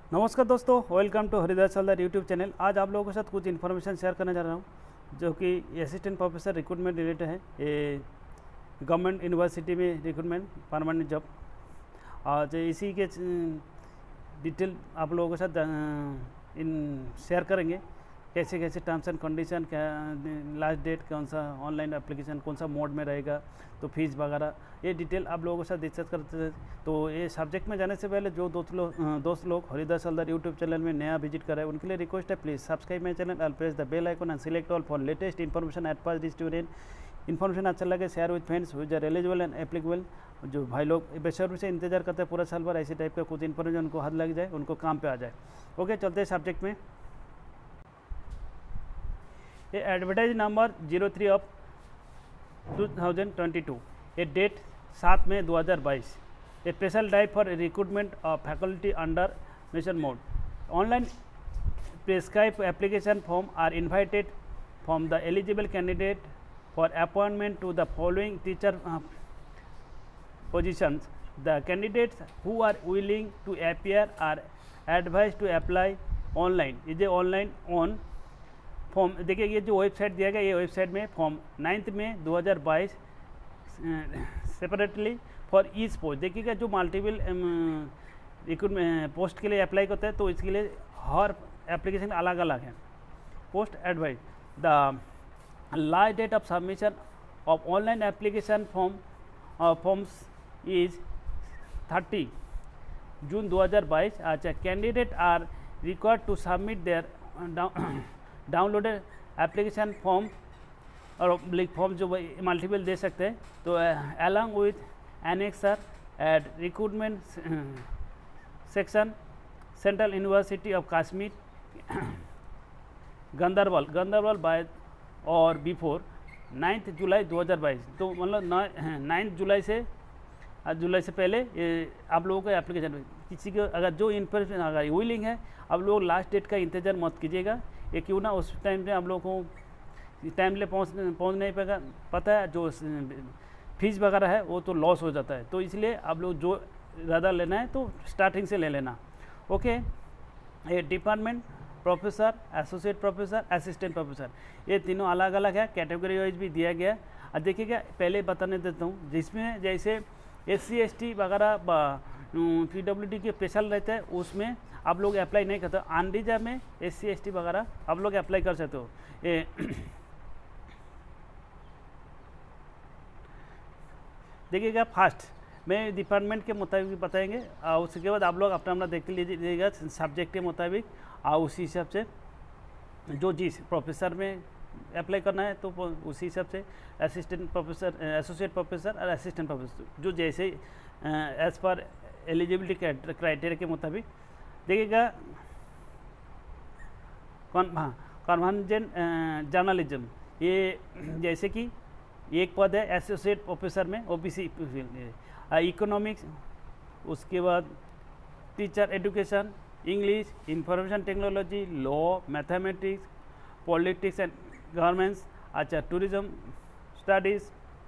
नमस्कार दोस्तों, welcome to Haridas Haldar YouTube channel. आज आप लोगों के साथ कुछ इन्फॉर्मेशन शेयर करने जा रहा हूँ जो कि असिस्टेंट प्रोफेसर रिक्रूटमेंट रिलेटेड है। ये गवर्नमेंट यूनिवर्सिटी में रिक्रूटमेंट परमानेंट जॉब। आज इसी के डिटेल आप लोगों के साथ शेयर करेंगे। कैसे कैसे टर्म्स एंड कंडीशन, क्या लास्ट डेट, कौन सा ऑनलाइन एप्लीकेशन कौन सा मोड में रहेगा, तो फीस वगैरह ये डिटेल आप लोगों के साथ डिस्कस करते थे। तो ये सब्जेक्ट में जाने से पहले जो दोस्त लोग हरिदास हलदर यूट्यूब चैनल में नया विजिट कर रहे हैं उनके लिए रिक्वेस्ट है, please subscribe my channel and press the bell icon and select all for latest information at pass student. Information अच्छा लगे share with friends which are eligible and applicable. जो भाई लोग बेसब्री से इंतजार करते हैं पूरा साल भर ऐसे टाइप का कुछ इन्फॉर्मेशन उनको हाथ लग जाए, उनको काम पे आ जाए। ओके, चलते हैं सब्जेक्ट में। ये एडवर्टाइज नंबर 03 ऑफ 2022, ये डेट 7 मई 2022। A special drive for recruitment of faculty under mission mode. Online prescribe application form are invited from the eligible candidate for appointment to the following teacher positions. The candidates who are willing to appear are advised to apply online. ये जो online on form देखिए, ये जो website दिया गया, ये website में form 9 मई 2022 सेपरेटली फॉर ईच पोस्ट। देखिएगा जो मल्टीपल रिक्रूटमेंट पोस्ट के लिए अप्लाई करते हैं तो इसके लिए हर एप्लीकेशन अलग अलग है। Post advise the last date of submission of online application forms is 30 June 2022। अच्छा, candidate are required to submit their downloaded application form और फॉर्म जो मल्टीपल दे सकते हैं, तो along with annexure at recruitment section central university of Kashmir Ganderbal by और before 9 July 2022। तो मतलब 9 जुलाई से पहले आप लोगों का एप्लीकेशन, किसी को अगर जो इन्फॉर्मेशन अगर विलिंग है, आप लोग लास्ट डेट का इंतज़ार मत कीजिएगा। ये क्यों ना उस टाइम पे आप लोगों को टाइम ले पहुँच नहीं पाएगा। पता है जो फीस वगैरह है वो तो लॉस हो जाता है, तो इसलिए आप लोग जो ज़्यादा लेना है तो स्टार्टिंग से ले लेना। ओके, ये department professor, associate professor, assistant professor, ये तीनों अलग अलग है, कैटेगरी वाइज भी दिया गया। अब देखिएगा, पहले बताने देता हूँ, जिसमें जैसे SC ST वगैरह PWD के स्पेशल रहते हैं उसमें आप लोग अप्लाई नहीं करते। अनरिजर्व में SC ST वगैरह आप लोग अप्लाई कर सकते हो। ये देखिएगा, फर्स्ट मैं डिपार्टमेंट के मुताबिक बताएंगे और उसके बाद आप लोग अपना अपना देख लीजिएगा सब्जेक्ट के मुताबिक, और उसी हिसाब से जो जिस प्रोफेसर में अप्लाई करना है तो उसी हिसाब से असिस्टेंट प्रोफेसर, एसोसिएट प्रोफेसर और असिस्टेंट प्रोफेसर जो जैसे एज पर एलिजिबिलिटी क्राइटेरिया के मुताबिक। देखिएगा, कन्वर्जेंट जर्नलिज्म, ये जैसे कि एक पद है एसोसिएट प्रोफेसर में OBC। इकोनॉमिक्स, उसके बाद teacher education, English, information technology, law, mathematics, politics and governance. अच्छा, टूरिज्म स्टडीज़,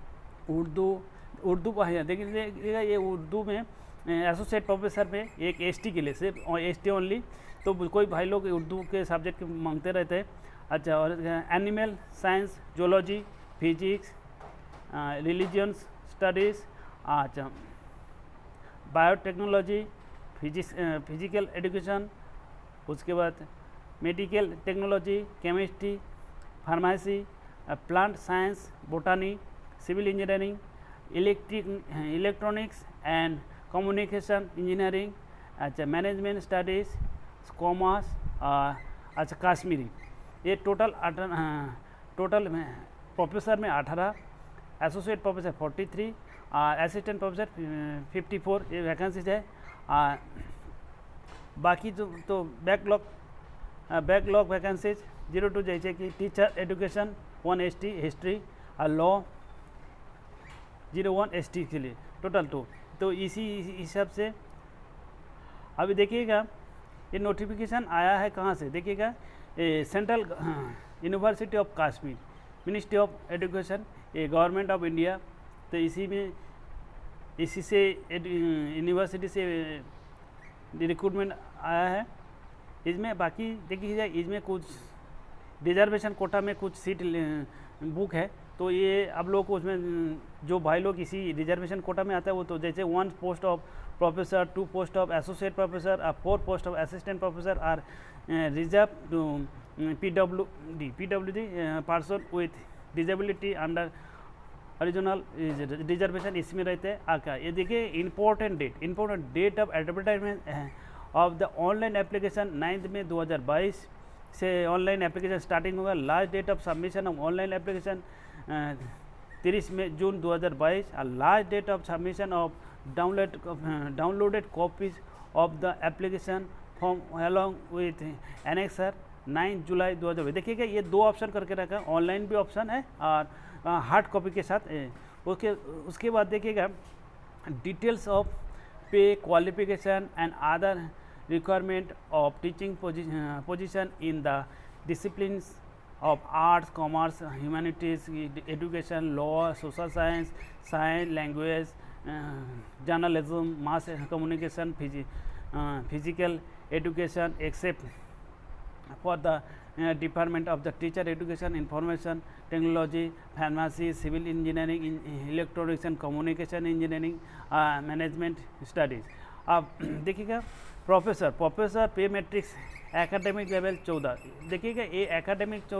उर्दू देखिएगा, ये उर्दू में एसोसिएट प्रोफेसर में एक ST के लिए, सिर्फ ST ओनली, तो कोई भाई लोग उर्दू के सब्जेक्ट मांगते रहते हैं। अच्छा, और animal science, zoology, physics, religions studies, अच्छा बायोटेक्नोलॉजी, फिजिकल एजुकेशन, उसके बाद medical technology, chemistry, pharmacy, plant science, botany, civil engineering, electronics and communication engineering, अच्छा मैनेजमेंट स्टडीज़, कॉमर्स, अच्छा कश्मीरी। ये टोटल प्रोफेसर में 18, एसोसिएट प्रोफेसर 43, असिस्टेंट प्रोफेसर 54 ये vacancies है। बाकी तो बैकलॉग वैकेंसीज 02, जैसे कि टीचर एजुकेशन 1 ST, हिस्ट्री और लॉ 01 ST के लिए टोटल 2। तो इसी हिसाब से अभी देखिएगा, ये नोटिफिकेशन आया है कहाँ से, देखिएगा central university of Kashmir, ministry of education, ये गवर्नमेंट ऑफ इंडिया। तो इसी से यूनिवर्सिटी से रिक्रूटमेंट आया है। इसमें बाकी देखिए इसमें कुछ रिजर्वेशन कोटा में कुछ सीट बुक है, तो ये आप लोग को उसमें जो भाई लोग इसी रिजर्वेशन कोटा में आता है वो तो जैसे 1 post of professor, 2 post of associate professor और 4 post of assistant professor are reserve to PWD person with disability under original reservation इसमें रहते हैं। आका ये देखिए important date of advertisement of the online application 9 मई 2022 से ऑनलाइन एप्लीकेशन स्टार्टिंग होगा। Last date of submission of online application 30 June 2022 और last date of submission of downloaded copies of the application form along with annexure 9 July 2022। देखिएगा ये 2 option करके रखा है, online भी ऑप्शन है और हार्ड कॉपी के साथ। उसके बाद देखिएगा details of pay, qualification and other requirement of teaching position in the disciplines of arts, commerce, humanities, education, law, social science, language, journalism, mass communication, physical education, except for the department of the teacher education, information technology, pharmacy, civil engineering, electronics and communication engineering, management studies। अब देखिएगा professor पे matrix academic level 14। देखिएगा ये academic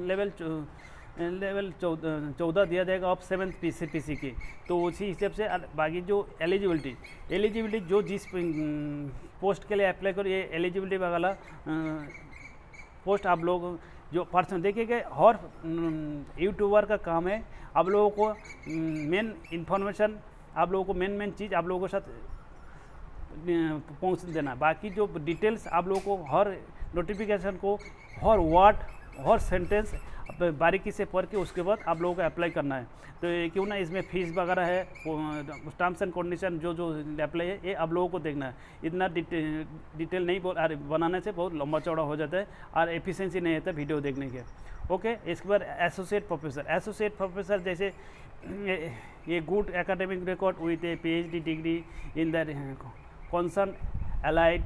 level 14 दिया जाएगा अब 7th PC के, तो उसी हिसाब से बाकी जो एलिजिबिलिटी जो जिस पोस्ट के लिए अप्लाई करो, ये एलिजिबिलिटी वाला पोस्ट आप लोग जो पर्सन देखिएगा हर यूट्यूबर का काम है आप लोगों को मेन इन्फॉर्मेशन, आप लोगों को मेन चीज़ आप लोगों के साथ पहुंच देना। बाकी जो डिटेल्स आप लोगों को हर नोटिफिकेशन को हर वर्ड हर सेंटेंस बारीकी से पढ़ के उसके बाद आप लोगों को अप्लाई करना है। तो क्यों ना इसमें फीस वगैरह है, टर्म्स एंड कंडीशन जो अप्लाई है ये आप लोगों को देखना है। इतना डिटेल नहीं बनाने से बहुत लंबा चौड़ा हो जाता है और एफिशिएंसी नहीं रहता वीडियो देखने के। ओके, इसके बाद एसोसिएट प्रोफेसर जैसे ये good academic record with a PhD degree in the concerned allied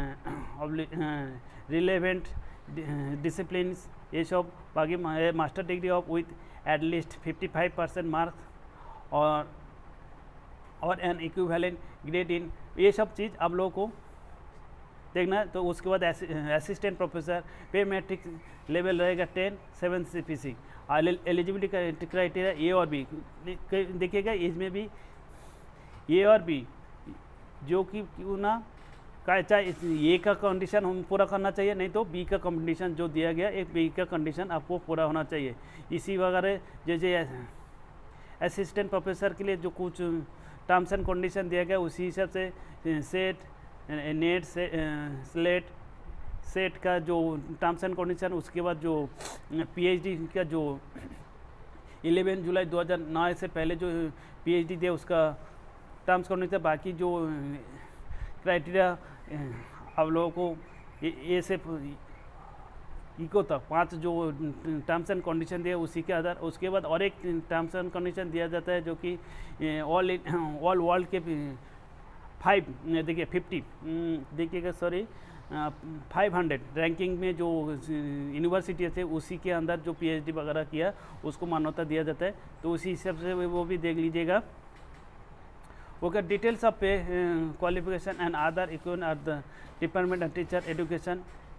relevant disciplines, ये सब बाकी master degree of with at least 55% marks और एन इक्विवेलेंट ग्रेड इन, ये सब चीज़ आप लोगों को देखना है। तो उसके बाद assistant professor pay matrix level रहेगा 10 7 CPC और एलिजिबिलिटी क्राइटेरिया ए और बी। देखिएगा इसमें भी ए और बी जो कि क्यों ना का चाहे ए का कंडीशन हम पूरा करना चाहिए, नहीं तो बी का कंडीशन जो दिया गया एक बी का कंडीशन आपको पूरा होना चाहिए। इसी वगैरह जैसे असिस्टेंट प्रोफेसर के लिए जो कुछ टर्म्स एंड कंडीशन दिया गया उसी हिसाब से सेट नेट स्लेट सेट का जो टर्म्स एंड कंडीशन, उसके बाद जो PhD का जो 11 जुलाई 2009 से पहले जो PhD दिया उसका टर्म्स कंडीशन, बाकी जो क्राइटेरिया आप लोगों को ए से इको तक 5 जो टर्म्स एंड कंडीशन दिया उसी के आधार। उसके बाद और एक टर्म्स एंड कंडीशन दिया जाता है जो कि ऑल वर्ल्ड के 5 देखिए 50 देखिएगा सॉरी 500 रैंकिंग में जो यूनिवर्सिटी थे उसी के अंदर जो PhD वगैरह किया उसको मान्यता दिया जाता है, तो उसी हिसाब से वो भी देख लीजिएगा। Okay, details of pay qualification and other equivalent at the department of teacher education,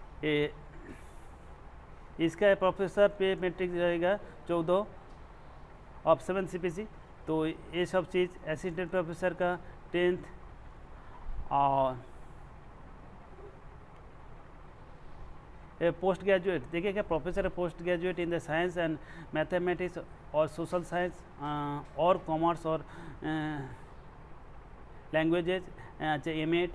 इसका प्रोफेसर पे मैट्रिक रहेगा 14 ऑफ 7 CPC। तो ये सब चीज़ असिस्टेंट प्रोफेसर का 10th और पोस्ट ग्रेजुएट देखिएगा professor post graduate in the science and mathematics और social science और कॉमर्स और languages, M.Ed,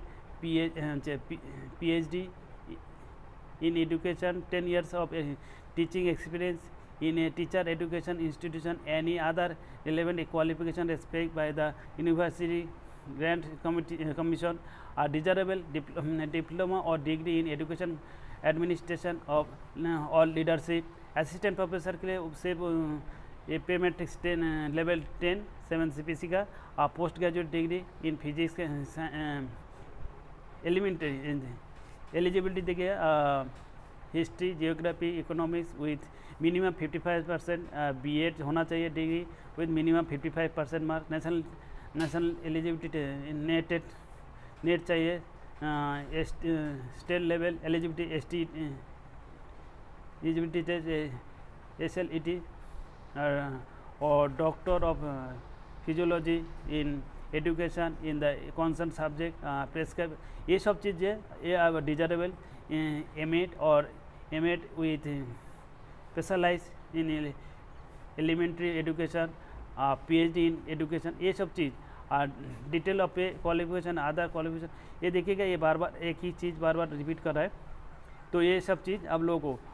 PhD in education, 10 years of teaching experience in a teacher education institution, any other relevant qualification respected by the University Grant Commission, a desirable diploma or degree in education administration of or leadership। Assistant professor के लिए से ये pay matrix 10 level 10 7 CPC का, post graduate degree in physics elementary eligibility देखिए history, geography, economics with minimum 55% BEd होना चाहिए degree with minimum 55% mark. National eligibility net चाहिए। State level eligibility ST eligibility SLET और doctor of physiology in education in the concern subject prescribe, ये सब चीज़ें ये अब डिजायरेबल। एमएड और MEd with specialize in elementary education, PhD in education, ये सब चीज़ detail of qualification, other qualification, ये देखिएगा ये बार बार एक ही चीज़ बार बार रिपीट कर रहा है। तो ये सब चीज़ आप लोगों को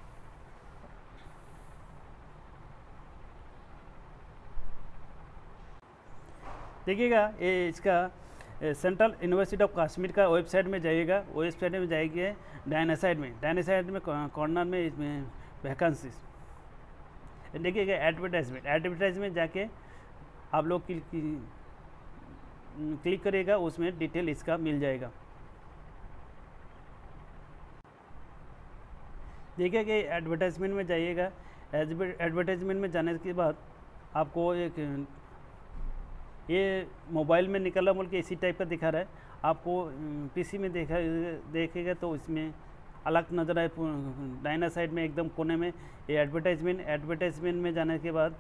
देखिएगा। ये इसका सेंट्रल यूनिवर्सिटी ऑफ कश्मीर का वेबसाइट में जाइएगा, वेबसाइट में जाइए डायनासाइड में कॉर्नर में इसमें वैकेंसीज देखिएगा। एडवर्टाइजमेंट जाके आप लोग क्लिक करिएगा, उसमें डिटेल इसका मिल जाएगा। देखिए कि एडवर्टाइजमेंट में जाइएगा। एडवर्टाइजमेंट में जाने के बाद आपको एक ये मोबाइल में निकला बोल के इसी टाइप का दिखा रहा है, आपको पीसी में देखेगा तो इसमें अलग नज़र आए। दाहिना साइड में एकदम कोने में ये एडवर्टाइजमेंट में जाने के बाद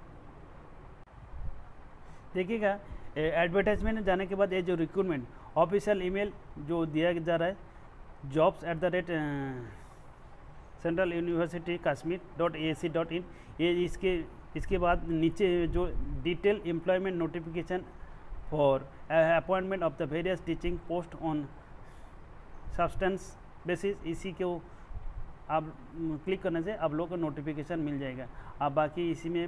देखिएगा। एडवर्टाइजमेंट में जाने के बाद ये जो रिक्रूटमेंट ऑफिशियल ईमेल जो दिया जा रहा है jobs@, सेंट्रल यूनिवर्सिटी kashmir.ac.in, ये इसके बाद नीचे जो detail employment notification for appointment of the various teaching post on substance basis, इसी को आप क्लिक करने से आप लोग को नोटिफिकेशन मिल जाएगा। आप बाकी इसी में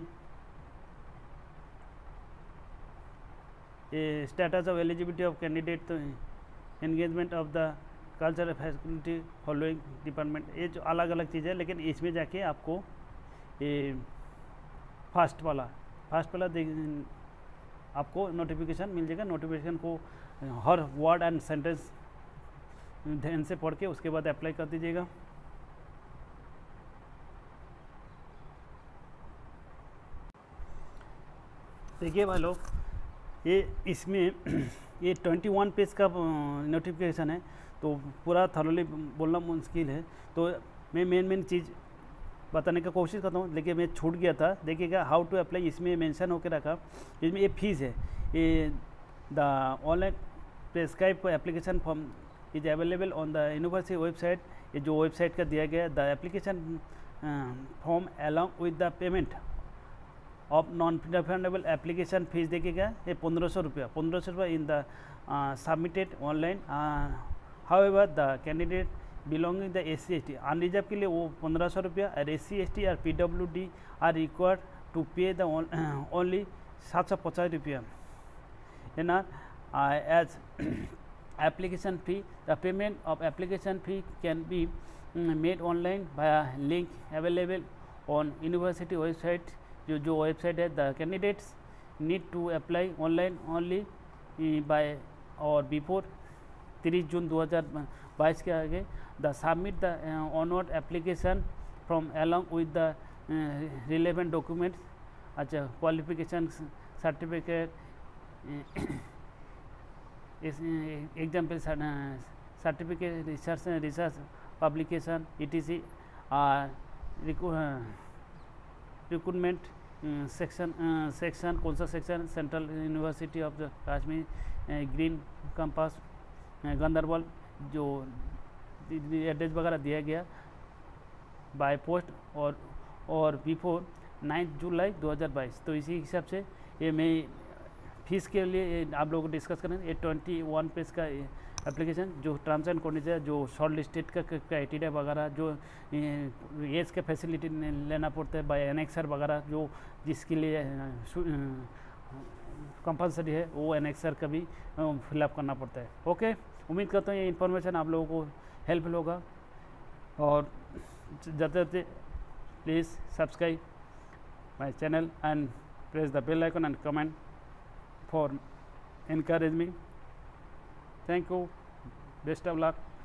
status of eligibility of candidate, engagement of the cultural facility following department, ये जो अलग अलग चीज़ है, लेकिन इसमें जाके आपको ये फर्स्ट वाला आपको नोटिफिकेशन मिल जाएगा। नोटिफिकेशन को हर वर्ड एंड सेंटेंस ध्यान से पढ़ के उसके बाद अप्लाई कर दीजिएगा। देखिए भाई लोग, ये इसमें ये 21 पेज का नोटिफिकेशन है, तो पूरा थरोली बोलना मुश्किल है, तो मैं मेन चीज़ बताने का कोशिश करता हूँ, लेकिन मैं छूट गया था। देखिएगा हाउ टू अप्लाई, इसमें मेंशन होकर रखा, इसमें ये फीस है। ये the online prescribe application form is available on the university website, ये जो वेबसाइट का दिया गया the application form along with the payment of non refundable application fees. देखिएगा ये 1500 रुपया in the submitted online. However the candidate belonging the SC/ST unreserve के लिए वो 1500 रुपया, और SC/ST और PWD are required to pay the only 750 रुपया। ना as application fee, the payment of application fee can be made online via link available on university website, जो website है। the candidates need to apply online only by or before 30 June 2022 के आगे। the submit the onward application from along with the relevant documents, अच्छा qualification certificate, example certificate, research publication ETC, recruitment section कौन सा section, central university of the Kashmir green campus Ganderbal, जो address वगैरह दिया गया by post और बिफोर 9 जुलाई 2022। तो इसी हिसाब से ये मैं फीस के लिए आप लोगों को डिस्कस करें। ये 21 पेज का एप्लीकेशन, जो टर्म्स एंड कंडीशन, जो शॉर्ट लिस्टेड का क्राइटेरिया वगैरह, जो एज का फैसिलिटी लेना पड़ता है बाय एनेक्सर वगैरह, जो जिसके लिए कंपलसरी है वो एनेक्सर का भी फिलअप करना पड़ता है। ओके, उम्मीद करता हूँ ये इन्फॉर्मेशन आप लोगों को हेल्पफुल होगा, और जाते जाते please subscribe my channel and press the bell icon and comment for encouraging me. Thank you. Best of luck.